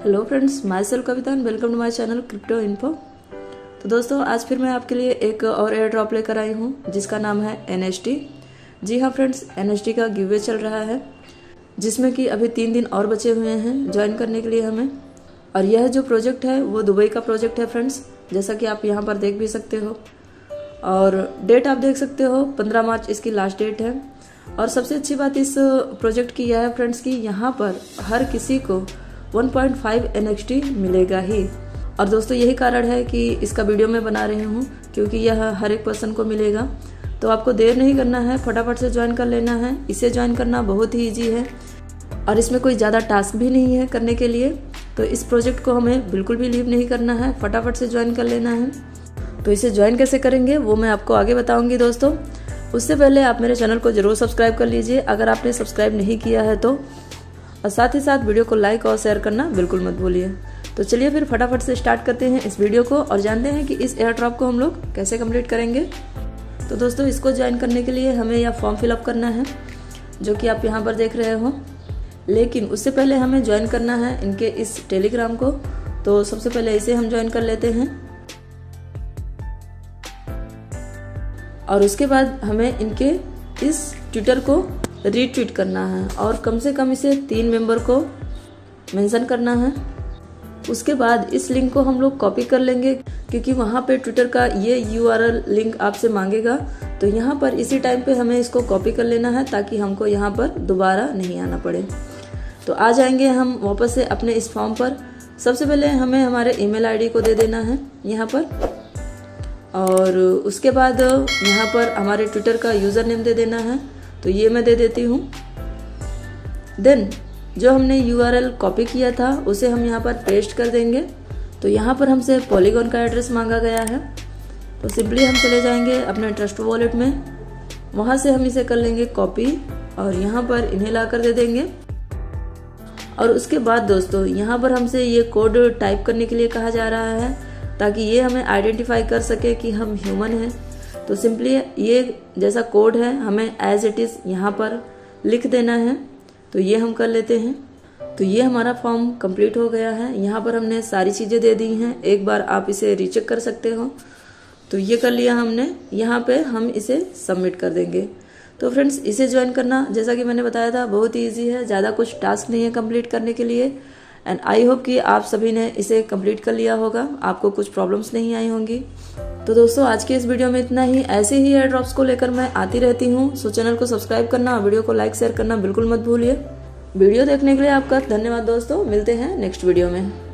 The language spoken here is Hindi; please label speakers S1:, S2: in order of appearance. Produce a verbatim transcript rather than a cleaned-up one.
S1: Hello friends, my self Kavita and welcome to my channel crypto info. तो दोस्तों, आज फिर मैं आपके लिए एक और एयर ड्रॉप लेकर आई हूँ जिसका नाम है एन एच टी। जी हाँ फ्रेंड्स, एन एच टी का गिवअवे चल रहा है जिसमें कि अभी तीन दिन और बचे हुए हैं ज्वाइन करने के लिए हमें। और यह जो प्रोजेक्ट है वो दुबई का प्रोजेक्ट है फ्रेंड्स, जैसा कि आप यहाँ पर देख भी सकते हो। और डेट आप देख सकते हो, पंद्रह मार्च इसकी लास्ट डेट है। और सबसे अच्छी बात इस प्रोजेक्ट की यह है फ्रेंड्स कि यहाँ पर हर किसी को one point five N X T मिलेगा ही। और दोस्तों, यही कारण है कि इसका वीडियो मैं बना रही हूँ, क्योंकि यह हर एक पर्सन को मिलेगा। तो आपको देर नहीं करना है, फटाफट से ज्वाइन कर लेना है। इसे ज्वाइन करना बहुत ही ईजी है और इसमें कोई ज़्यादा टास्क भी नहीं है करने के लिए। तो इस प्रोजेक्ट को हमें बिल्कुल भी लीव नहीं करना है, फटाफट से ज्वाइन कर लेना है। तो इसे ज्वाइन कैसे करेंगे वो मैं आपको आगे बताऊँगी दोस्तों। उससे पहले आप मेरे चैनल को जरूर सब्सक्राइब कर लीजिए अगर आपने सब्सक्राइब नहीं किया है तो, और साथ ही साथ वीडियो को लाइक और शेयर करना बिल्कुल मत भूलिए। तो चलिए फिर फटाफट से स्टार्ट करते हैं इस वीडियो को और जानते हैं कि इस एयर ड्रॉप को हम लोग कैसे कंप्लीट करेंगे। तो दोस्तों, इसको ज्वाइन करने के लिए हमें यह फॉर्म फिलअप करना है जो कि आप यहाँ पर देख रहे हो। लेकिन उससे पहले हमें ज्वाइन करना है इनके इस टेलीग्राम को। तो सबसे पहले इसे हम ज्वाइन कर लेते हैं और उसके बाद हमें इनके इस ट्विटर को रीट्वीट करना है और कम से कम इसे तीन मेंबर को मेंशन करना है। उसके बाद इस लिंक को हम लोग कॉपी कर लेंगे, क्योंकि वहाँ पे ट्विटर का ये यू आर एल लिंक आपसे मांगेगा। तो यहाँ पर इसी टाइम पे हमें इसको कॉपी कर लेना है ताकि हमको यहाँ पर दोबारा नहीं आना पड़े। तो आ जाएंगे हम वापस से अपने इस फॉर्म पर। सबसे पहले हमें हमारे ईमेल आईडी को दे देना है यहाँ पर, और उसके बाद यहाँ पर हमारे ट्विटर का यूज़र नेम दे देना है। तो ये मैं दे देती हूँ। देन जो हमने यू आर एल कॉपी किया था उसे हम यहाँ पर पेस्ट कर देंगे। तो यहाँ पर हमसे पॉलीगॉन का एड्रेस मांगा गया है। तो सिंपली हम चले जाएंगे अपने ट्रस्ट वॉलेट में, वहाँ से हम इसे कर लेंगे कॉपी और यहाँ पर इन्हें ला कर दे देंगे। और उसके बाद दोस्तों, यहाँ पर हमसे ये कोड टाइप करने के लिए कहा जा रहा है ताकि ये हमें आइडेंटिफाई कर सके कि हम ह्यूमन हैं। तो सिंपली ये जैसा कोड है हमें एज इट इज़ यहाँ पर लिख देना है। तो ये हम कर लेते हैं। तो ये हमारा फॉर्म कंप्लीट हो गया है। यहाँ पर हमने सारी चीज़ें दे दी हैं, एक बार आप इसे रीचेक कर सकते हो। तो ये कर लिया हमने। यहाँ पे हम इसे सबमिट कर देंगे। तो फ्रेंड्स, इसे ज्वाइन करना जैसा कि मैंने बताया था बहुत ही ईजी है, ज़्यादा कुछ टास्क नहीं है कंप्लीट करने के लिए। एंड आई होप कि आप सभी ने इसे कंप्लीट कर लिया होगा, आपको कुछ प्रॉब्लम्स नहीं आई होंगी। तो दोस्तों, आज के इस वीडियो में इतना ही। ऐसे ही एयर ड्रॉप्स को लेकर मैं आती रहती हूँ। सो चैनल को सब्सक्राइब करना, वीडियो को लाइक शेयर करना बिल्कुल मत भूलिए। वीडियो देखने के लिए आपका धन्यवाद दोस्तों। मिलते हैं नेक्स्ट वीडियो में।